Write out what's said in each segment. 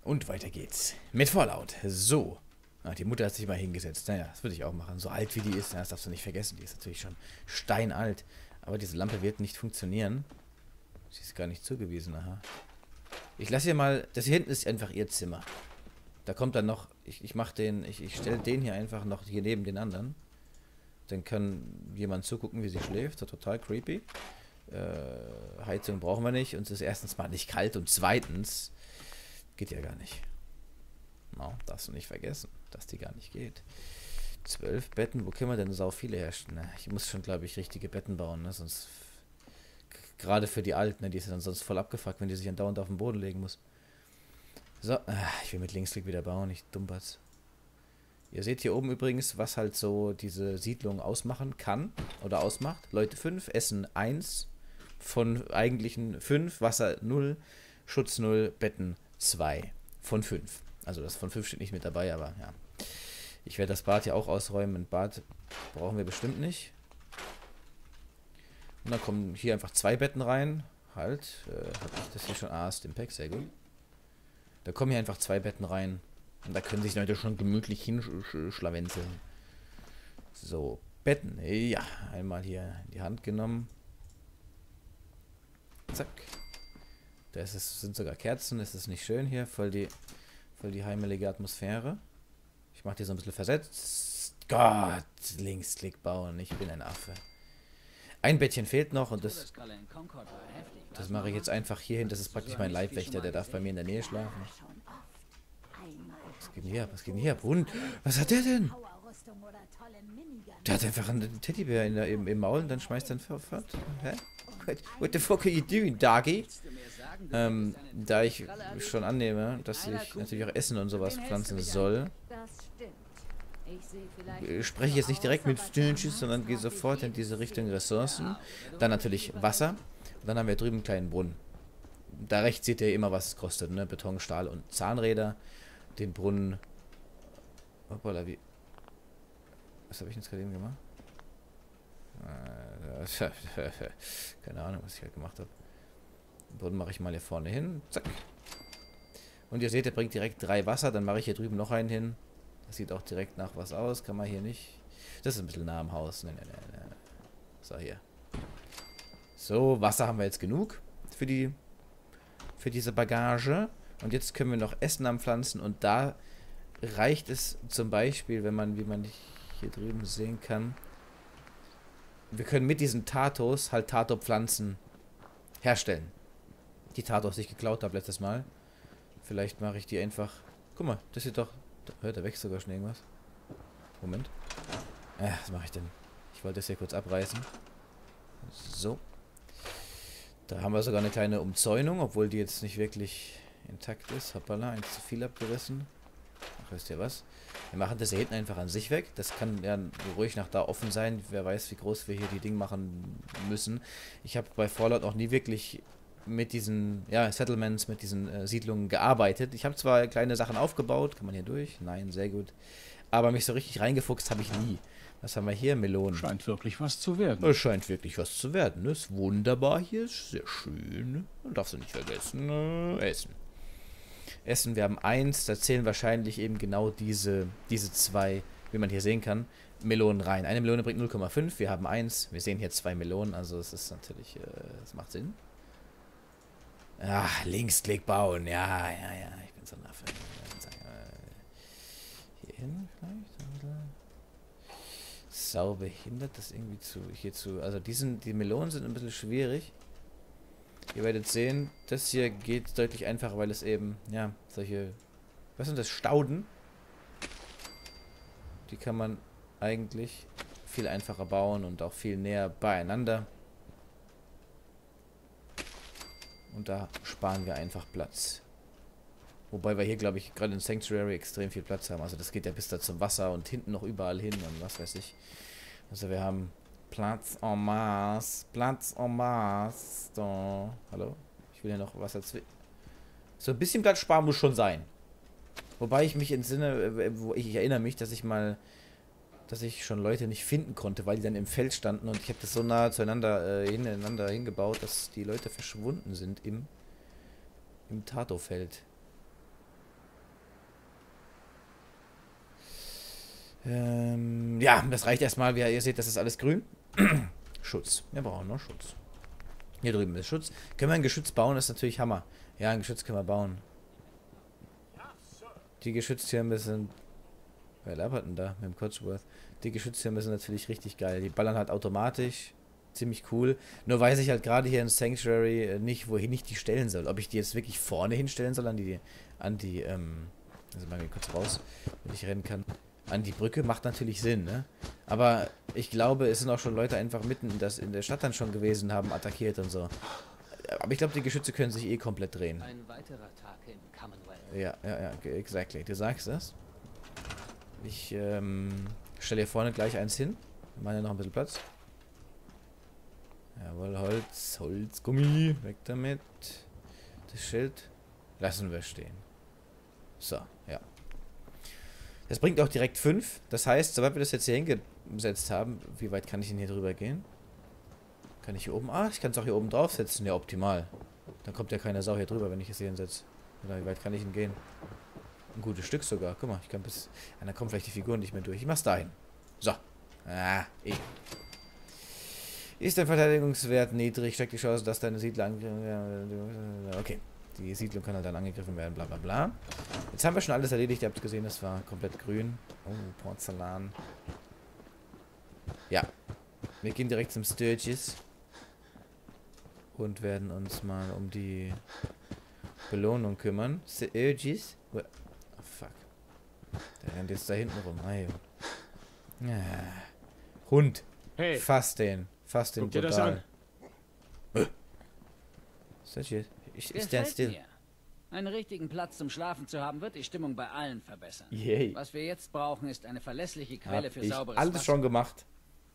Und weiter geht's. Mit Fallout. So. Ah, die Mutter hat sich mal hingesetzt. Naja, das würde ich auch machen. So alt wie die ist, ja, das darfst du nicht vergessen. Die ist natürlich schon steinalt. Aber diese Lampe wird nicht funktionieren. Sie ist gar nicht zugewiesen, aha. Ich lasse hier mal... Das hier hinten ist einfach ihr Zimmer. Da kommt dann noch... Ich mache den... Ich stelle den hier einfach noch hier neben den anderen. Dann kann jemand zugucken, wie sie schläft. So total creepy. Heizung brauchen wir nicht. Uns ist erstens mal nicht kalt und zweitens... Geht ja gar nicht. No, darfst du nicht vergessen, dass die gar nicht geht. 12 Betten, wo können wir denn so viele herstellen? Ich muss schon, glaube ich, richtige Betten bauen, ne? Sonst... Gerade für die Alten, ne? Die ist ja dann sonst voll abgefuckt, wenn die sich dann dauernd auf den Boden legen muss. So, ich will mit Linksklick wieder bauen, ich Dummbatz. Ihr seht hier oben übrigens, was halt so diese Siedlung ausmachen kann oder ausmacht. Leute 5, Essen 1, von eigentlichen 5, Wasser 0, Schutz 0, Betten 2 von 5. Also das von 5 steht nicht mit dabei, aber ja. Ich werde das Bad ja auch ausräumen. Ein Bad brauchen wir bestimmt nicht. Und dann kommen hier einfach 2 Betten rein. Halt, habe ich das hier schon? Ah, Stimpack, sehr gut. Da kommen hier einfach 2 Betten rein. Und da können sich Leute schon gemütlich hinschlawenzeln. So, Betten. Ja, einmal hier in die Hand genommen. Zack. Da sind sogar Kerzen. Es ist nicht schön hier. Voll die heimelige Atmosphäre. Ich mache die so ein bisschen versetzt. Gott, Linksklick bauen. Ich bin ein Affe. Ein Bettchen fehlt noch und das mache ich jetzt einfach hier hin. Das ist praktisch mein Leibwächter. Der darf bei mir in der Nähe schlafen. Was geht denn hier ab? Was geht denn hier ab? Und was hat der denn? Der hat einfach einen Teddybär im Maul und dann schmeißt er ihn fort. Hä? What the fuck are you doing, Doggy? Da ich schon annehme, dass ich natürlich auch Essen und sowas pflanzen soll, spreche ich jetzt nicht direkt mit Stündchen, sondern gehe sofort in diese Richtung Ressourcen. Dann natürlich Wasser. Und dann haben wir drüben einen kleinen Brunnen. Da rechts seht ihr immer, was es kostet, ne? Beton, Stahl und Zahnräder. Den Brunnen... Hoppala, wie... Was habe ich jetzt gerade eben gemacht? Keine Ahnung, was ich halt gemacht habe. Den Brunnen mache ich mal hier vorne hin. Zack. Und ihr seht, er bringt direkt 3 Wasser. Dann mache ich hier drüben noch einen hin. Das sieht auch direkt nach was aus. Kann man hier nicht... Das ist ein bisschen nah am Haus. Ne. So, hier. So, Wasser haben wir jetzt genug für diese Bagage. Und jetzt können wir noch Essen anpflanzen. Und da reicht es zum Beispiel, wenn man, wie man hier drüben sehen kann, wir können mit diesen Tatos halt Tato-Pflanzen herstellen. Die Tatos, die ich geklaut habe letztes Mal. Vielleicht mache ich die einfach... Guck mal, das sieht doch... Hört, da wächst sogar schon irgendwas. Moment. Was mache ich denn? Ich wollte das hier kurz abreißen. So. Da haben wir sogar eine kleine Umzäunung, obwohl die jetzt nicht wirklich intakt ist. Hoppala, eins zu viel abgerissen. Ach, wisst ihr was? Wir machen das hier hinten einfach an sich weg. Das kann ja ruhig nach da offen sein. Wer weiß, wie groß wir hier die Dinge machen müssen. Ich habe bei Fallout noch nie wirklich mit diesen Settlements, mit diesen Siedlungen gearbeitet. Ich habe zwar kleine Sachen aufgebaut. Kann man hier durch? Nein, sehr gut. Aber mich so richtig reingefuchst habe ich nie. Was haben wir hier? Melonen. Scheint wirklich was zu werden. Es scheint wirklich was zu werden. Das ist wunderbar hier. Ist sehr schön. Und darfst du nicht vergessen. Essen. Essen, wir haben 1. Da zählen wahrscheinlich eben genau diese 2, wie man hier sehen kann, Melonen rein. Eine Melone bringt 0,5. Wir haben 1. Wir sehen hier 2 Melonen. Also es ist natürlich, das macht Sinn. Ach, Linksklick bauen. Ja. Ich bin so ein Affe. Hier hin vielleicht? Sau behindert das irgendwie also die Melonen sind ein bisschen schwierig. Ihr werdet sehen, das hier geht deutlich einfacher, weil es eben, solche, was sind das, Stauden? Die kann man eigentlich viel einfacher bauen und auch viel näher beieinander. Und da sparen wir einfach Platz. Wobei wir hier, glaube ich, gerade in Sanctuary extrem viel Platz haben. Also das geht ja bis da zum Wasser und hinten noch überall hin und was weiß ich. Also wir haben Platz en masse. Platz en masse. So. Hallo? Ich will ja noch Wasser zwischen. So ein bisschen Platz sparen muss schon sein. Wobei ich mich entsinne, ich erinnere mich, dass ich schon Leute nicht finden konnte, weil die dann im Feld standen und ich habe das so nah zueinander ineinander hingebaut, dass die Leute verschwunden sind im Tato-Feld. Ja, das reicht erstmal. Wie ihr seht, das ist alles grün. Schutz. Wir brauchen noch Schutz. Hier drüben ist Schutz. Können wir ein Geschütz bauen? Das ist natürlich Hammer. Ja, ein Geschütz können wir bauen. Die Geschütztürme sind... Wer labert denn da mit dem Cotsworth? Die Geschütztürme sind natürlich richtig geil. Die ballern halt automatisch. Ziemlich cool. Nur weiß ich halt gerade hier in Sanctuary nicht, wohin ich die stellen soll. Ob ich die jetzt wirklich vorne hinstellen soll, also mal kurz raus, wenn ich rennen kann. An die Brücke macht natürlich Sinn, ne? Aber ich glaube, es sind auch schon Leute einfach mitten in der Stadt dann schon gewesen, haben attackiert und so. Aber ich glaube, die Geschütze können sich eh komplett drehen. Ein weiterer Tag im Commonwealth. Ja, exactly. Du sagst das. Ich stelle hier vorne gleich eins hin. Wir machen ja noch ein bisschen Platz. Jawohl, Holz, Gummi, weg damit. Das Schild lassen wir stehen. So, ja. Das bringt auch direkt 5. Das heißt, sobald wir das jetzt hier hingesetzt haben, wie weit kann ich denn hier drüber gehen? Kann ich hier oben... Ah, ich kann es auch hier oben draufsetzen. Ja, optimal. Dann kommt ja keine Sau hier drüber, wenn ich es hier hinsetze. Oder wie weit kann ich denn gehen? Ein gutes Stück sogar. Guck mal, ich kann bis... Ja, dann kommt vielleicht die Figur nicht mehr durch. Ich mach's dahin. So. Ist der Verteidigungswert niedrig, steigt die Chance, dass deine Siedler okay. Die Siedlung kann halt dann angegriffen werden, bla bla bla. Jetzt haben wir schon alles erledigt, ihr habt gesehen, das war komplett grün. Oh, Porzellan. Ja. Wir gehen direkt zum Sturgis. Und werden uns mal um die Belohnung kümmern. Sturgis? Oh, fuck. Der rennt jetzt da hinten rum. Hund. Hey. Fass den Guck dir das an. Sturgis. Ich stand Gefällt still. mir. Einen richtigen Platz zum Schlafen zu haben, wird die Stimmung bei allen verbessern. Yay. Was wir jetzt brauchen, ist eine verlässliche Quelle Hab für ich sauberes alles Wasser. schon gemacht.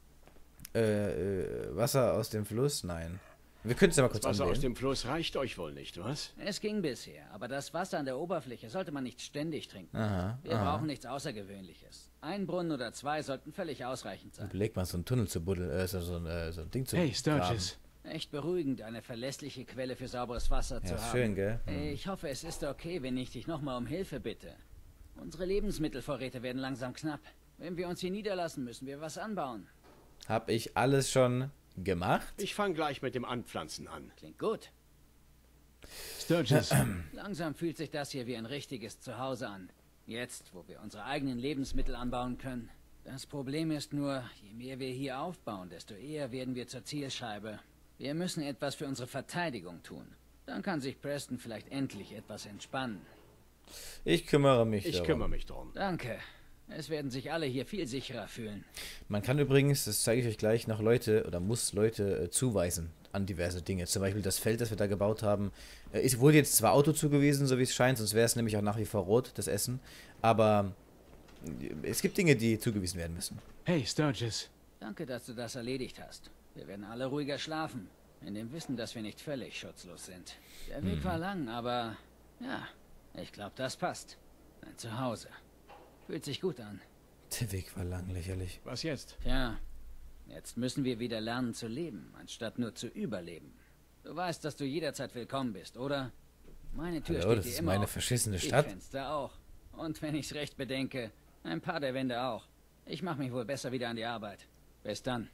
Wasser aus dem Fluss? Nein. Wir können es ja mal kurz Wasser aus ansehen. dem Fluss reicht euch wohl nicht, was? Es ging bisher, aber das Wasser an der Oberfläche sollte man nicht ständig trinken. Aha, Wir brauchen nichts Außergewöhnliches. Ein Brunnen oder zwei sollten völlig ausreichend sein. Überleg mal, so einen Tunnel zu buddeln, so ein Ding zu Hey, Sturgis. Echt beruhigend, eine verlässliche Quelle für sauberes Wasser zu Ja, haben. schön, gell? Ich hoffe, es ist okay, wenn ich dich nochmal um Hilfe bitte. Unsere Lebensmittelvorräte werden langsam knapp. Wenn wir uns hier niederlassen, müssen wir was anbauen. Hab ich alles schon gemacht? Ich fange gleich mit dem Anpflanzen an. Klingt gut. Sturgis. Langsam fühlt sich das hier wie ein richtiges Zuhause an. Jetzt, wo wir unsere eigenen Lebensmittel anbauen können. Das Problem ist nur, je mehr wir hier aufbauen, desto eher werden wir zur Zielscheibe. Wir müssen etwas für unsere Verteidigung tun. Dann kann sich Preston vielleicht endlich etwas entspannen. Ich kümmere mich Ich darum. kümmere mich drum. Danke. Es werden sich alle hier viel sicherer fühlen. Man kann übrigens, das zeige ich euch gleich, noch Leute oder muss Leute zuweisen an diverse Dinge. Zum Beispiel das Feld, das wir da gebaut haben, wurde jetzt zwar Auto zugewiesen, so wie es scheint, sonst wäre es nämlich auch nach wie vor rot, das Essen. Aber es gibt Dinge, die zugewiesen werden müssen. Hey, Sturgis. Danke, dass du das erledigt hast. Wir werden alle ruhiger schlafen, in dem Wissen, dass wir nicht völlig schutzlos sind. Der Weg war lang, aber ja, ich glaube, das passt. Ein Zuhause. Fühlt sich gut an. Der Weg war lang, lächerlich. Was jetzt? Tja, jetzt müssen wir wieder lernen zu leben, anstatt nur zu überleben. Du weißt, dass du jederzeit willkommen bist, oder? Meine Tür Hallo, steht das dir ist immer meine offen. verschissene Die Stadt. Fenster auch. Und wenn ich's recht bedenke, ein paar der Wände auch. Ich mache mich wohl besser wieder an die Arbeit. Bis dann.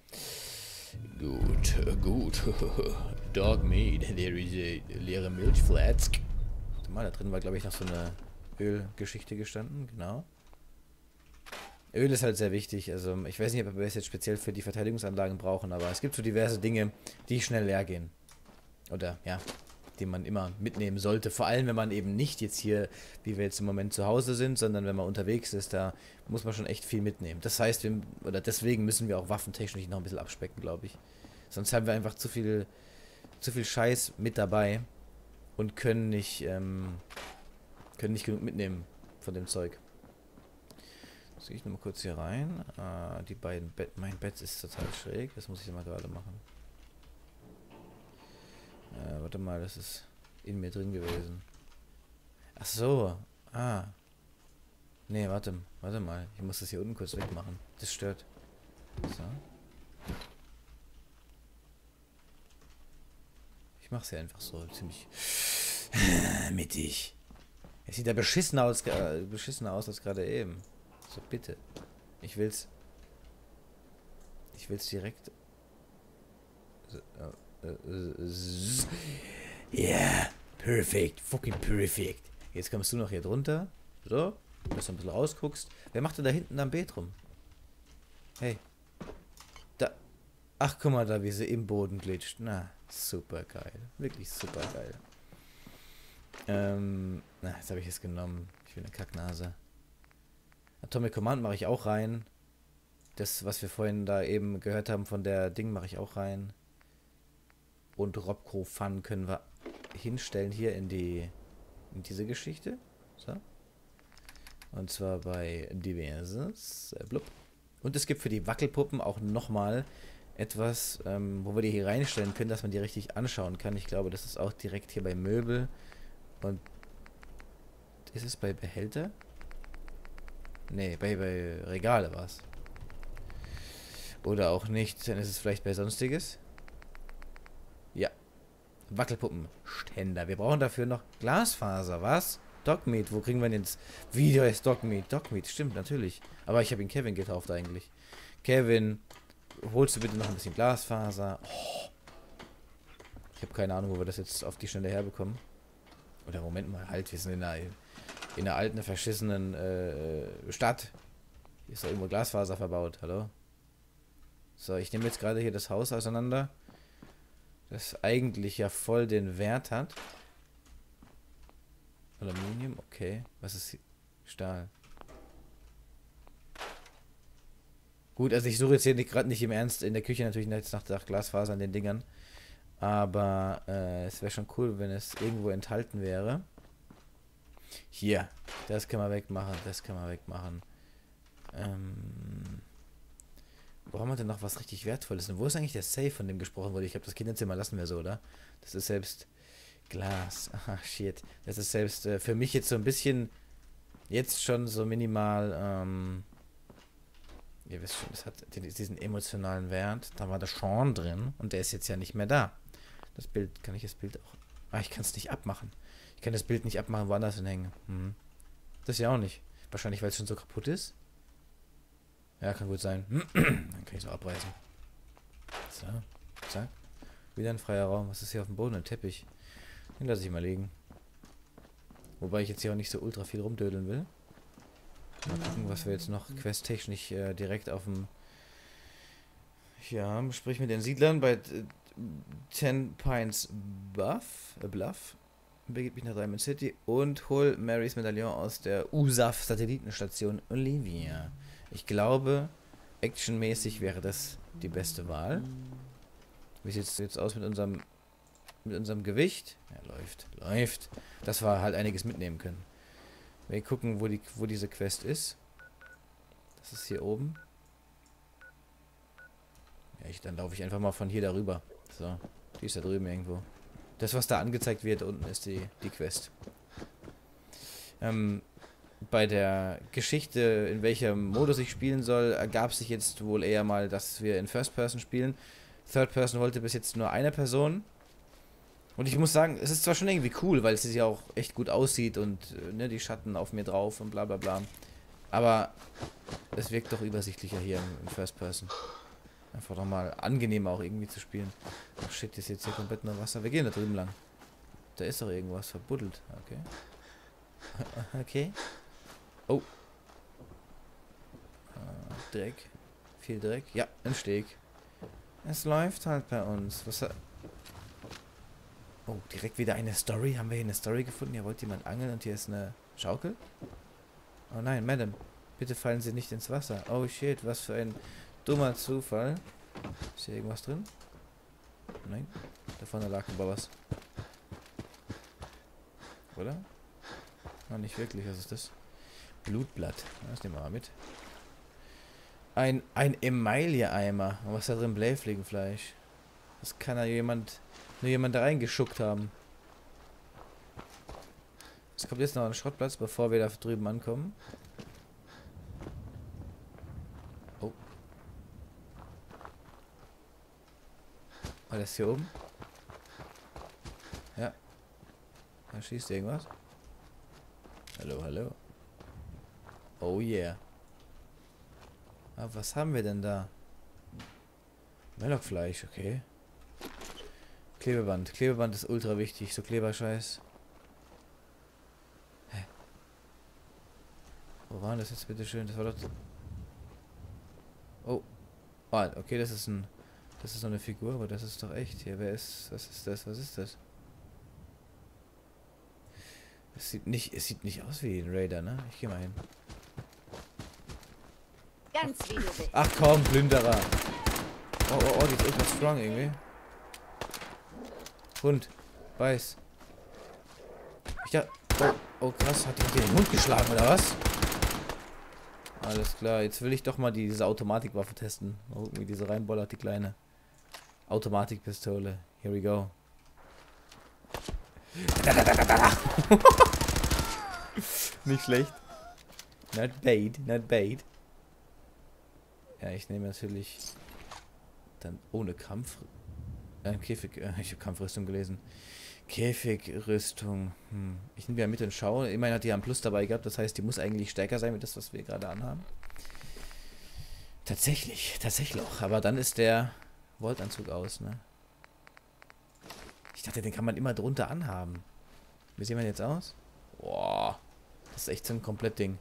Gut. Dog meat, there is a leere Milchflask. Warte mal, da drin war, glaube ich, noch so eine Ölgeschichte gestanden, genau. Öl ist halt sehr wichtig, also ich weiß nicht, ob wir es jetzt speziell für die Verteidigungsanlagen brauchen, aber es gibt so diverse Dinge, die schnell leer gehen. Oder, ja, die man immer mitnehmen sollte. Vor allem, wenn man eben nicht jetzt hier, wie wir jetzt im Moment zu Hause sind, sondern wenn man unterwegs ist, da muss man schon echt viel mitnehmen. Das heißt, deswegen müssen wir auch waffentechnisch noch ein bisschen abspecken, glaube ich. Sonst haben wir einfach zu viel Scheiß mit dabei und können nicht genug mitnehmen von dem Zeug. Jetzt gehe ich nochmal kurz hier rein. Die beiden mein Bett ist total schräg. Das muss ich mal gerade machen. Warte mal, das ist in mir drin gewesen. Ach so. Nee, warte mal. Ich muss das hier unten kurz wegmachen. Das stört. So. Ich mach's ja einfach so ziemlich mittig. Es sieht ja beschissener aus als gerade eben. So, bitte. Ich will's direkt... Yeah, perfekt, fucking perfekt. Jetzt kommst du noch hier drunter. So, dass du ein bisschen rausguckst. Wer macht denn da hinten am Beet rum? Hey. Da. Ach, guck mal da, wie sie im Boden glitscht. Na, super geil. Wirklich super geil. Na, jetzt habe ich es genommen. Ich will eine Kacknase. Atomic Command mache ich auch rein. Das, was wir vorhin da eben gehört haben von der Ding, mache ich auch rein. Und Robco Fun können wir hinstellen hier in diese Geschichte. So. Und zwar bei diverses. Blub. Und es gibt für die Wackelpuppen auch nochmal etwas, wo wir die hier reinstellen können, dass man die richtig anschauen kann. Ich glaube, das ist auch direkt hier bei Möbel. Und ist es bei Behälter? Nee, bei Regale war es. Oder auch nicht, dann ist es vielleicht bei Sonstiges. Ja. Wackelpuppenständer. Wir brauchen dafür noch Glasfaser, was? Dogmeat, wo kriegen wir denn jetzt? Wie heißt Dogmeat? Dogmeat, stimmt, natürlich. Aber ich habe ihn Kevin getauft eigentlich. Kevin, holst du bitte noch ein bisschen Glasfaser? Oh. Ich habe keine Ahnung, wo wir das jetzt auf die Schnelle herbekommen. Oder Moment mal, halt, wir sind in einer alten, verschissenen Stadt. Hier ist doch irgendwo Glasfaser verbaut, hallo? So, ich nehme jetzt gerade hier das Haus auseinander. Das eigentlich ja voll den Wert hat. Aluminium, okay. Was ist hier? Stahl. Gut, also ich suche jetzt hier gerade nicht im Ernst in der Küche natürlich jetzt nach Glasfaser an den Dingern. Aber es wäre schon cool, wenn es irgendwo enthalten wäre. Hier, das kann man wegmachen, das kann man wegmachen. Wo haben wir denn noch was richtig Wertvolles? Und wo ist eigentlich der Safe, von dem gesprochen wurde? Ich glaube, das Kinderzimmer lassen wir so, oder? Das ist selbst Glas. Ach, shit. Das ist selbst für mich jetzt so ein bisschen, jetzt schon so minimal, ihr wisst schon, das hat diesen emotionalen Wert. Da war der Sean drin und der ist jetzt ja nicht mehr da. Das Bild, kann ich das Bild auch... Ah, ich kann es nicht abmachen. Ich kann das Bild nicht abmachen, woanders hinhängen. Das ja auch nicht. Wahrscheinlich, weil es schon so kaputt ist. Ja, kann gut sein. Dann kann ich es auch abreißen. So, zack. Wieder ein freier Raum. Was ist hier auf dem Boden? Ein Teppich. Den lasse ich mal liegen. Wobei ich jetzt hier auch nicht so ultra viel rumdödeln will. Mal gucken, was wir jetzt noch questtechnisch direkt auf dem... Ja, sprich mit den Siedlern bei 10 Pines Bluff. Begib mich nach Diamond City und hol Marys Medaillon aus der USAF-Satellitenstation Olivia. Ich glaube, actionmäßig wäre das die beste Wahl. Wie sieht es jetzt aus mit unserem Gewicht? Ja, läuft. Dass wir halt einiges mitnehmen können. Wir gucken, wo diese Quest ist. Das ist hier oben. Ja, dann laufe ich einfach mal von hier darüber. So, die ist da drüben irgendwo. Das, was da angezeigt wird, unten ist die Quest. Bei der Geschichte, in welchem Modus ich spielen soll, ergab sich jetzt wohl eher mal, dass wir in First Person spielen. Third Person wollte bis jetzt nur eine Person. Und ich muss sagen, es ist zwar schon irgendwie cool, weil es ja auch echt gut aussieht und ne, die Schatten auf mir drauf und bla bla bla. Aber es wirkt doch übersichtlicher hier in First Person. Einfach nochmal angenehmer auch irgendwie zu spielen. Ach shit, ist jetzt hier komplett nur Wasser. Wir gehen da drüben lang. Da ist doch irgendwas verbuddelt. Okay. Okay. Oh. Dreck. Viel Dreck. Ja, ein Steg. Es läuft halt bei uns. Was Oh, direkt wieder eine Story. Haben wir hier eine Story gefunden? Hier wollte jemand angeln und hier ist eine Schaukel. Oh nein, Madam. Bitte fallen Sie nicht ins Wasser. Oh shit, was für ein dummer Zufall. Ist hier irgendwas drin? Nein. Da vorne lag aber was. Oder? Oh, nicht wirklich. Was ist das? Blutblatt. Das nehmen wir mal mit. Ein Emaille-Eimer. Und was ist da drin? Blähfliegenfleisch. Das kann ja nur jemand da reingeschuckt haben. Es kommt jetzt noch ein Schrottplatz, bevor wir da drüben ankommen. Oh. War das hier oben? Ja. Da schießt irgendwas. Hallo, hallo. Oh yeah. Ah, was haben wir denn da? Mellockfleisch, okay. Klebeband. Klebeband ist ultra wichtig, so Kleberscheiß. Hä? Wo war das jetzt bitte schön? Das war doch... Oh. Ah, okay, das ist ein... Das ist so eine Figur, aber das ist doch echt hier. Wer ist... Was ist das? Was ist das? Es sieht nicht aus wie ein Raider, ne? Ich geh mal hin. Ganz wie du willst. Ach komm, Plünderer. Oh, oh, oh, die ist ultra strong irgendwie. Hund. Beiß. Ich dachte... Oh, oh krass, hat die mit den Mund geschlagen, oder was? Alles klar, jetzt will ich doch mal diese Automatikwaffe testen. Mal gucken, wie diese reinbollert, die kleine Automatikpistole. Here we go. Nicht schlecht. Not bad, not bad. Ja, ich nehme natürlich dann ohne Kampf... Käfig... ich habe Kampfrüstung gelesen. Käfigrüstung. Ich nehme ja mit und schaue. Immerhin hat die einen Plus dabei gehabt. Das heißt, die muss eigentlich stärker sein, mit das, was wir gerade anhaben. Tatsächlich auch. Aber dann ist der Voltanzug aus, ne? Ich dachte, den kann man immer drunter anhaben. Wie sehen wir jetzt aus? Boah. Das ist echt so ein Komplettding.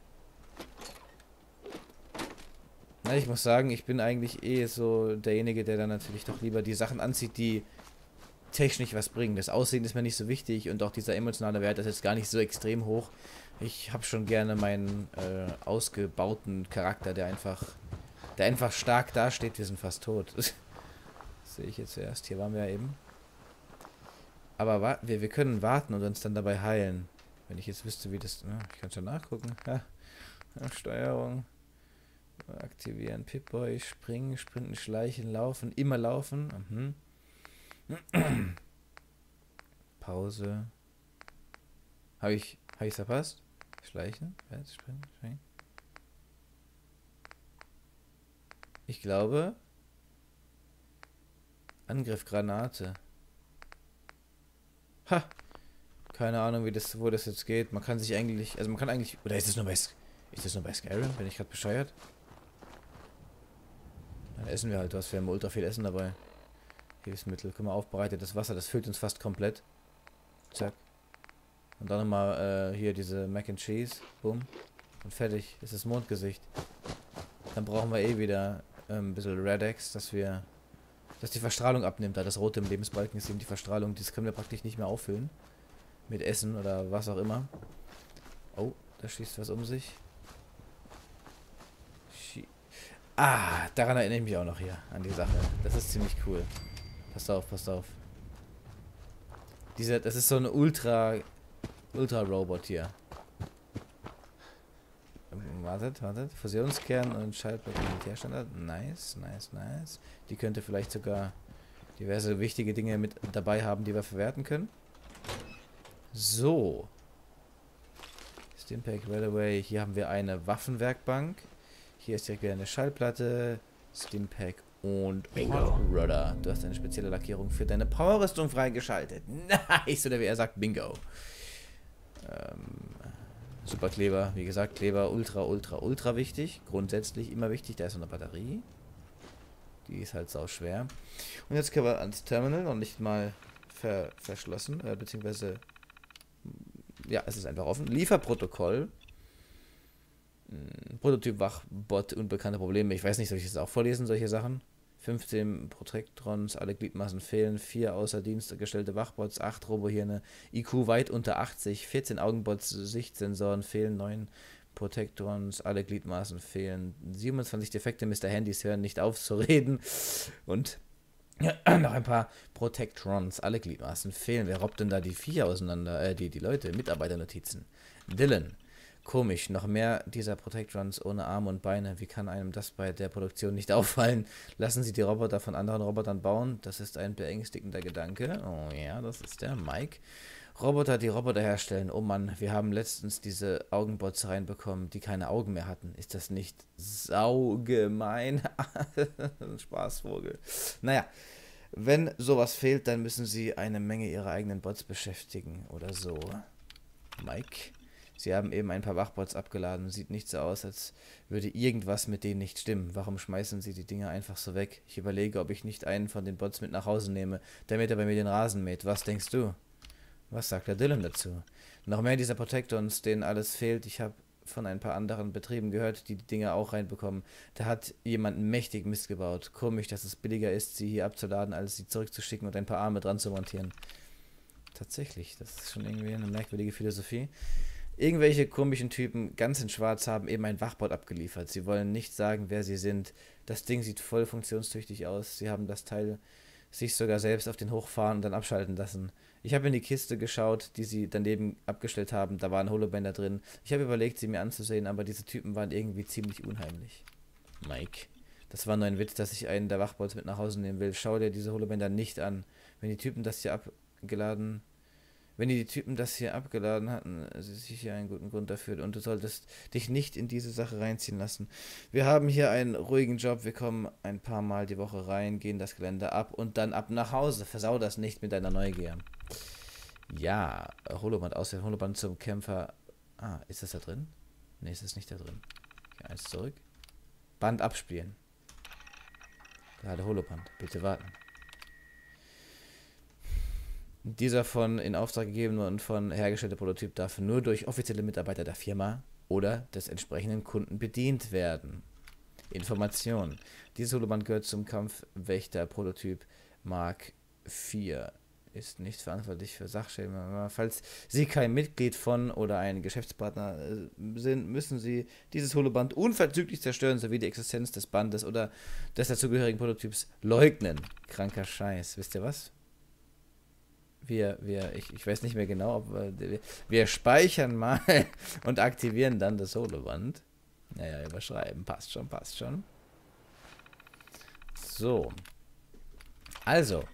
Na, ich muss sagen, ich bin eigentlich eh so derjenige, der dann natürlich doch lieber die Sachen anzieht, die technisch was bringen. Das Aussehen ist mir nicht so wichtig und auch dieser emotionale Wert ist jetzt gar nicht so extrem hoch. Ich habe schon gerne meinen ausgebauten Charakter, der einfach stark dasteht. Wir sind fast tot. Das sehe ich jetzt erst. Hier waren wir ja eben. Aber wir können warten und uns dann dabei heilen. Wenn ich jetzt wüsste, wie das... Ne? Ich kann schon nachgucken. Ja. Steuerung. Aktivieren. Pip-Boy. Springen, sprinten, schleichen, laufen. Immer laufen. Pause. Habe ich's verpasst? Schleichen? Springen. Ich glaube... Angriff, Granate. Ha! Keine Ahnung, wo das jetzt geht. Man kann sich eigentlich... Also man kann eigentlich... Oder ist das nur bei Skyrim? Bin ich gerade bescheuert? Dann essen wir halt was. Wir haben ultra viel Essen dabei. Hilfsmittel. Guck mal, aufbereitetes Wasser. Das füllt uns fast komplett. Zack. Und dann nochmal hier diese Mac and Cheese. Bumm. Und fertig. Das ist das Mondgesicht. Dann brauchen wir eh wieder ein bisschen Redex, dass die Verstrahlung abnimmt. Da das Rote im Lebensbalken ist eben die Verstrahlung. Das können wir praktisch nicht mehr auffüllen. Mit Essen oder was auch immer. Oh, da schießt was um sich. Daran erinnere ich mich auch noch hier. An die Sache. Das ist ziemlich cool. Passt auf, passt auf. Das ist so ein Ultra-Robot hier. Wartet. Fusionskern und Schaltblock Militärstandard. Nice. Die könnte vielleicht sogar diverse wichtige Dinge mit dabei haben, die wir verwerten können. So. Stimpack Railway. Hier haben wir eine Waffenwerkbank. Hier ist direkt wieder eine Schallplatte. Stimpack und Bingo. Rudder. Du hast eine spezielle Lackierung für deine Powerrüstung freigeschaltet. Nice. Oder wie er sagt, Bingo. Super Kleber. Wie gesagt, Kleber ultra wichtig. Grundsätzlich immer wichtig. Da ist so eine Batterie. Die ist halt sau schwer. Und jetzt können wir ans Terminal noch nicht mal verschlossen. Beziehungsweise... Ja, es ist einfach offen. Lieferprotokoll. Prototyp Wachbot, unbekannte Probleme. Ich weiß nicht, soll ich das auch vorlesen, solche Sachen? 15 Protektrons, alle Gliedmaßen fehlen, 4 außer Dienst gestellte Wachbots, 8 Robohirne, IQ weit unter 80, 14 Augenbots, Sichtsensoren fehlen, 9 Protektrons, alle Gliedmaßen fehlen, 27 defekte Mr. Handys hören nicht auf zu reden und noch ein paar Protectrons, alle Gliedmaßen fehlen. Wer robbt denn da die 4 auseinander? Die Leute, Mitarbeiternotizen. Dylan. Komisch, noch mehr dieser Protectrons ohne Arme und Beine. Wie kann einem das bei der Produktion nicht auffallen? Lassen Sie die Roboter von anderen Robotern bauen. Das ist ein beängstigender Gedanke. Oh ja, das ist der Mike. Roboter, die Roboter herstellen. Oh Mann, wir haben letztens diese Augenbots reinbekommen, die keine Augen mehr hatten. Ist das nicht saugemein? Ein Spaßvogel. Naja, wenn sowas fehlt, dann müssen Sie eine Menge Ihrer eigenen Bots beschäftigen oder so. Mike? Sie haben eben ein paar Wachbots abgeladen. Sieht nicht so aus, als würde irgendwas mit denen nicht stimmen. Warum schmeißen sie die Dinger einfach so weg? Ich überlege, ob ich nicht einen von den Bots mit nach Hause nehme, damit er bei mir den Rasen mäht. Was denkst du? Was sagt der Dylan dazu? Noch mehr dieser Protectons, denen alles fehlt. Ich habe von ein paar anderen Betrieben gehört, die die Dinger auch reinbekommen. Da hat jemand mächtig Mist gebaut. Komisch, dass es billiger ist, sie hier abzuladen, als sie zurückzuschicken und ein paar Arme dran zu montieren. Tatsächlich, das ist schon irgendwie eine merkwürdige Philosophie. Irgendwelche komischen Typen, ganz in Schwarz, haben eben ein Wachbot abgeliefert. Sie wollen nicht sagen, wer sie sind. Das Ding sieht voll funktionstüchtig aus. Sie haben das Teil sich sogar selbst auf den Hoch fahren und dann abschalten lassen. Ich habe in die Kiste geschaut, die sie daneben abgestellt haben. Da waren Holobänder drin. Ich habe überlegt, sie mir anzusehen, aber diese Typen waren irgendwie ziemlich unheimlich. Mike, das war nur ein Witz, dass ich einen der Wachbots mit nach Hause nehmen will. Schau dir diese Holobänder nicht an. Wenn die Typen das hier abgeladen hatten, ist sicher einen guten Grund dafür. Und du solltest dich nicht in diese Sache reinziehen lassen. Wir haben hier einen ruhigen Job. Wir kommen ein paar Mal die Woche rein, gehen das Gelände ab und dann ab nach Hause. Versau das nicht mit deiner Neugier. Ja, Holoband auswählen. Holoband zum Kämpfer. Ah, ist das da drin? Ne, ist das nicht da drin. Okay, eins zurück. Band abspielen. Gerade Holoband. Bitte warten. Dieser von in Auftrag gegebene und von hergestellte Prototyp darf nur durch offizielle Mitarbeiter der Firma oder des entsprechenden Kunden bedient werden. Information. Dieses Holoband gehört zum Kampfwächter-Prototyp Mark IV. Ist nicht verantwortlich für Sachschäden. Falls Sie kein Mitglied von oder ein Geschäftspartner sind, müssen Sie dieses Holoband unverzüglich zerstören, sowie die Existenz des Bandes oder des dazugehörigen Prototyps leugnen. Kranker Scheiß. Wisst ihr was? Ich weiß nicht mehr genau, ob wir speichern mal und aktivieren dann das Holoband. Naja, überschreiben. Passt schon. So. Also.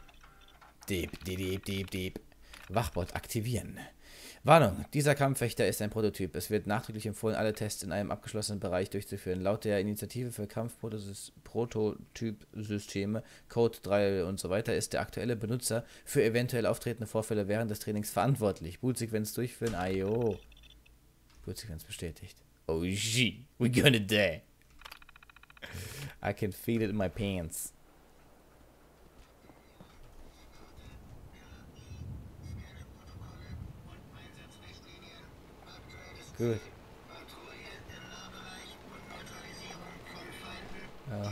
Deep. Wachbot aktivieren. Warnung, dieser Kampfwächter ist ein Prototyp. Es wird nachdrücklich empfohlen, alle Tests in einem abgeschlossenen Bereich durchzuführen. Laut der Initiative für Kampfprototypsysteme, Code 3 und so weiter, ist der aktuelle Benutzer für eventuell auftretende Vorfälle während des Trainings verantwortlich. Bootsequenz durchführen, ayo. Bootsequenz bestätigt. Oh shit, we're gonna die. I can feel it in my pants. Gut. Ja.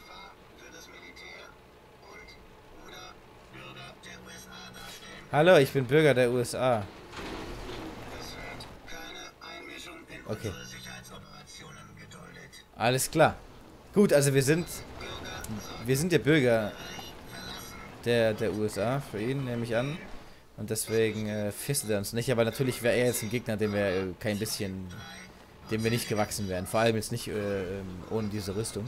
Hallo, ich bin Bürger der USA. Okay. Alles klar. Gut, also wir sind der Bürger der USA, für ihn nehme ich an. Und deswegen fistet er uns nicht. Aber natürlich wäre er jetzt ein Gegner, dem wir dem wir nicht gewachsen wären. Vor allem jetzt nicht ohne diese Rüstung.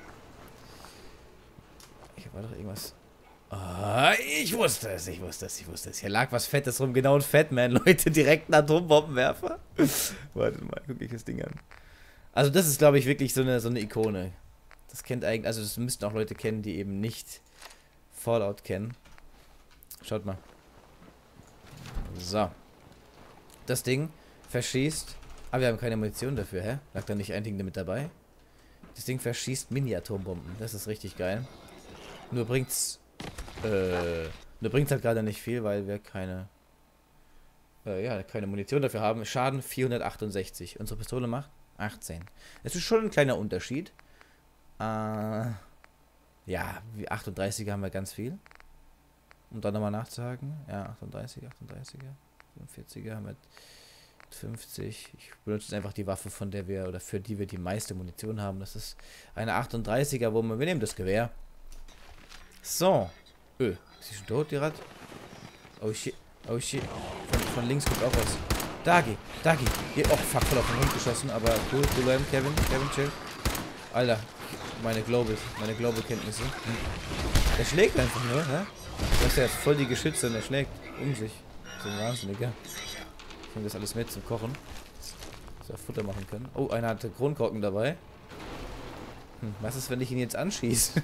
Hier war doch irgendwas. Oh, ich wusste es. Hier lag was Fettes rum. Genau ein Fatman, Leute. Direkt einen Atombombenwerfer. Warte mal, guck ich das Ding an. Also das ist, glaube ich, wirklich so eine Ikone. Das kennt eigentlich, also das müssten auch Leute kennen, die eben nicht Fallout kennen. Schaut mal. So. Das Ding verschießt. Aber wir haben keine Munition dafür, hä? Lag da nicht ein Ding mit dabei? Das Ding verschießt Mini-Atombomben. Das ist richtig geil. Nur bringt's halt gerade nicht viel, weil wir keine Munition dafür haben. Schaden 468. Unsere Pistole macht 18. Es ist schon ein kleiner Unterschied. Ja, wie 38er haben wir ganz viel. Um dann nochmal nachzuhaken. Ja, 38er. 45er haben wir 50. Ich benutze jetzt einfach die Waffe, für die wir die meiste Munition haben. Das ist eine 38er Wumme. Wir nehmen das Gewehr. So. Ist sie schon tot, die Rat? Oh shit. Von links kommt auch was. Dagi. Hier, oh fuck, voll auf den Hund geschossen, aber cool. Du bleiben, Kevin, chill. Alter, meine Global-Kenntnisse. Der schlägt einfach nur, hä? Das ist ja jetzt voll die Geschütze und er schlägt um sich. So ein Wahnsinniger. Ich nehme das alles mit zum Kochen. Dass wir Futter machen können. Oh, einer hatte Kronkorken dabei. Was ist, wenn ich ihn jetzt anschieße?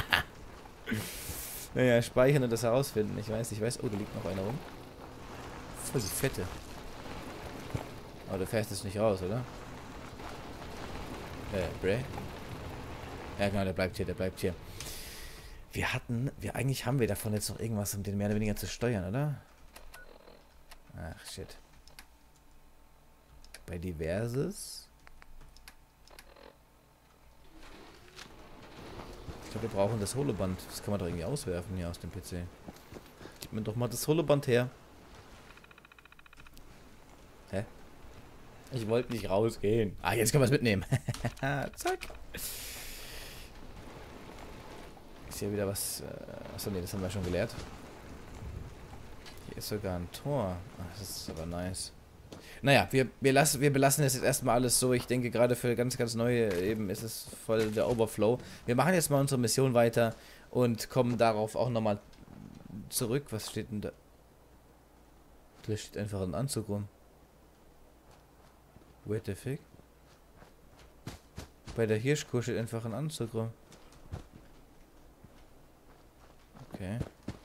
Naja, speichern und das herausfinden. Ich weiß. Oh, da liegt noch einer rum. Voll die Fette. Aber du fährst jetzt nicht raus, oder? Bray? Ja genau, der bleibt hier, der bleibt hier. Eigentlich haben wir davon jetzt noch irgendwas, um den mehr oder weniger zu steuern, oder? Ach, shit. Bei Diverses? Ich glaube, wir brauchen das Holoband. Das kann man doch irgendwie auswerfen hier aus dem PC. Gib mir doch mal das Holoband her. Hä? Ich wollte nicht rausgehen. Ah, jetzt können wir es mitnehmen. Zack. Ist hier wieder was... achso, nee, das haben wir schon gelehrt. Hier ist sogar ein Tor. Ach, das ist aber nice. Naja, wir belassen das jetzt erstmal alles so. Ich denke, gerade für ganz, ganz neue eben ist es voll der Overflow. Wir machen jetzt mal unsere Mission weiter und kommen darauf auch nochmal zurück. Was steht denn da? Da steht einfach ein Anzug rum. Wait the fuck? Bei der Hirschkuh steht einfach ein Anzug rum. Okay.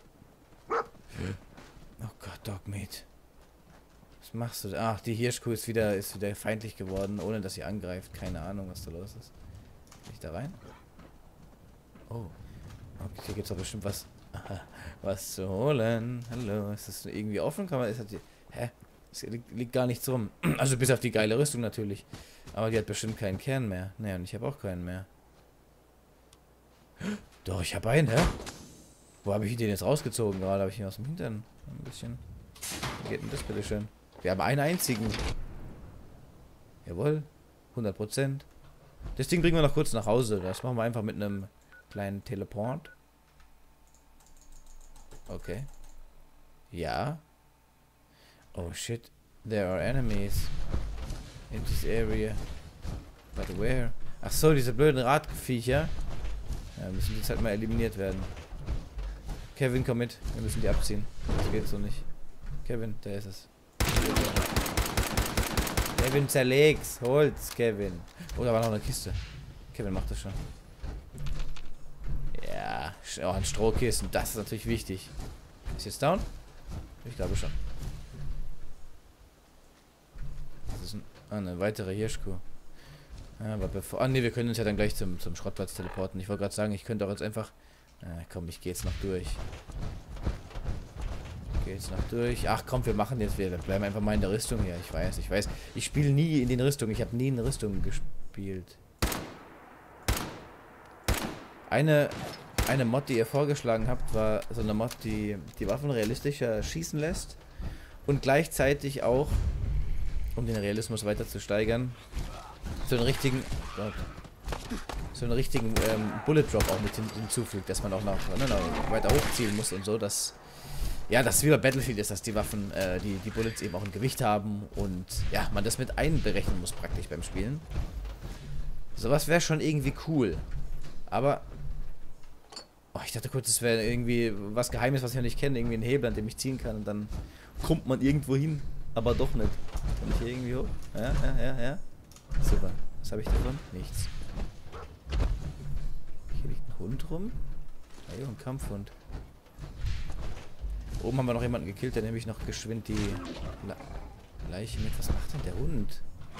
Oh Gott, Dogmeat. Was machst du da? Ach, die Hirschkuh ist wieder feindlich geworden, ohne dass sie angreift. Keine Ahnung, was da los ist. Kann ich da rein? Oh. Okay, hier gibt es doch bestimmt was. Was zu holen. Hallo, ist das irgendwie offen? Kann man. Ist das hier, hä? Es liegt gar nichts rum. Also bis auf die geile Rüstung natürlich. Aber die hat bestimmt keinen Kern mehr. Naja, und ich habe auch keinen mehr. Doch, ich habe einen, hä? Wo habe ich den jetzt rausgezogen? Gerade habe ich ihn aus dem Hintern. Ein bisschen. Wie geht denn das bitte schön? Wir haben einen einzigen. Jawohl. 100%. Das Ding bringen wir noch kurz nach Hause. Das machen wir einfach mit einem kleinen Teleport. Okay. Ja. Oh shit. There are enemies in this area. But where? Ach so, diese blöden Radviecher. Ja, müssen jetzt halt mal eliminiert werden. Kevin, komm mit. Wir müssen die abziehen. Das geht so nicht. Kevin, da ist es. Kevin, zerleg's. Hol's, Kevin. Oh, da war noch eine Kiste. Kevin macht das schon. Ja. Oh, ein Strohkissen. Das ist natürlich wichtig. Ist jetzt down? Ich glaube schon. Das ist eine weitere Hirschkuh. Ja, aber bevor... Ah, ne, wir können uns ja dann gleich zum Schrottplatz teleporten. Ich wollte gerade sagen, ich könnte auch jetzt einfach... komm, ich gehe jetzt noch durch. Ach komm, wir machen jetzt... Wir bleiben einfach mal in der Rüstung hier. Ich weiß. Ich spiele nie in den Rüstungen. Ich habe nie in Rüstungen gespielt. Eine Mod, die ihr vorgeschlagen habt, war so eine Mod, die Waffen realistischer schießen lässt. Und gleichzeitig auch, um den Realismus weiter zu steigern, so einen richtigen Bullet Drop auch mit hinzufügt, dass man auch noch weiter hochzielen muss und so, dass das wie bei Battlefield ist, dass die Waffen, die Bullets eben auch ein Gewicht haben und ja, man das mit einberechnen muss praktisch beim Spielen. Sowas wäre schon irgendwie cool. Aber ich dachte kurz, es wäre irgendwie was Geheimes, was ich noch nicht kenne, irgendwie ein Hebel, an dem ich ziehen kann und dann kommt man irgendwo hin, aber doch nicht. Kann ich hier irgendwie hoch? Ja. Super. Was habe ich davon? Nichts. Hier liegt ein Hund rum. Ah jo, ein Kampfhund. Oben haben wir noch jemanden gekillt, der nämlich noch geschwind die Leiche mit. Was macht denn der Hund?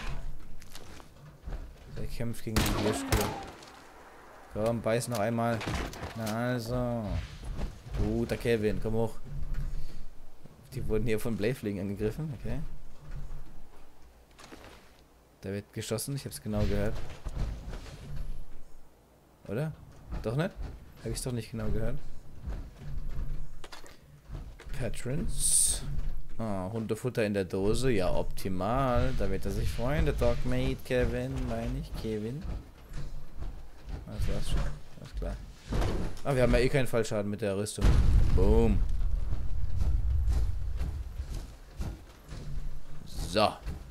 Der kämpft gegen die Hirschkuh. Komm, beiß noch einmal. Na also. Guter Kevin, komm hoch. Die wurden hier von Blayflingen angegriffen, okay. Da wird geschossen, ich hab's genau gehört. Oder? Doch nicht? Habe ich's doch nicht genau gehört. Patrons. Hundefutter in der Dose. Ja, optimal. Da wird er sich freuen. Der Dogmate Kevin, meine ich. Kevin. Das war's schon. Alles klar. Ah, wir haben ja eh keinen Fallschaden mit der Rüstung. Boom. So.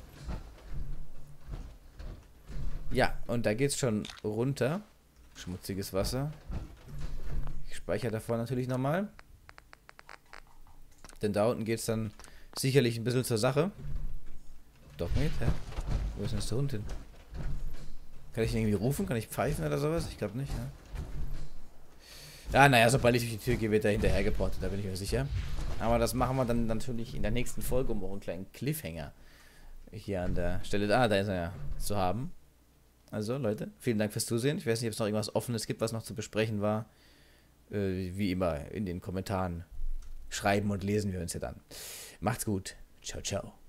Ja, und da geht's schon runter. Schmutziges Wasser. Ich speichere davor natürlich nochmal. Denn da unten geht's dann sicherlich ein bisschen zur Sache. Dogmeat, hä? Wo ist denn jetzt der Hund hin? Kann ich ihn irgendwie rufen? Kann ich pfeifen oder sowas? Ich glaube nicht, ja. Ja, naja, sobald ich durch die Tür gehe, wird er hinterher geportet, da bin ich mir sicher. Aber das machen wir dann natürlich in der nächsten Folge, um auch einen kleinen Cliffhanger hier an der Stelle. Da ist er ja zu haben. Also, Leute, vielen Dank fürs Zusehen. Ich weiß nicht, ob es noch irgendwas Offenes gibt, was noch zu besprechen war. Wie immer in den Kommentaren schreiben und lesen wir uns ja dann. Macht's gut. Ciao, ciao.